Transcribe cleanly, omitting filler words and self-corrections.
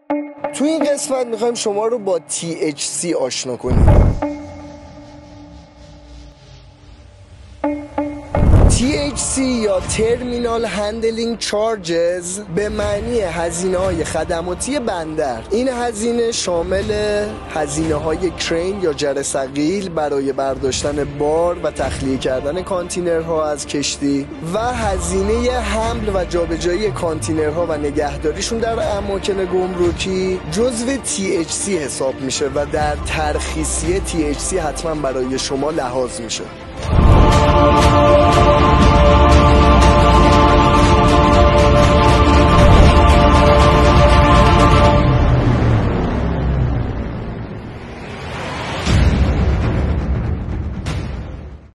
تو این قسمت میخوایم شما رو با THC آشنا کنیم. THC یا ترمینال هندلینگ چارجز به معنی هزینه‌های خدماتی بندر. این هزینه شامل هزینه‌های کرین یا جرثقیل برای برداشتن بار و تخلیه کردن کانتینرها از کشتی و هزینه حمل و جابجایی کانتینرها و نگهداریشون در اماکن گمرکی جزو THC حساب میشه و در ترخیصیه THC حتما برای شما لحاظ میشه.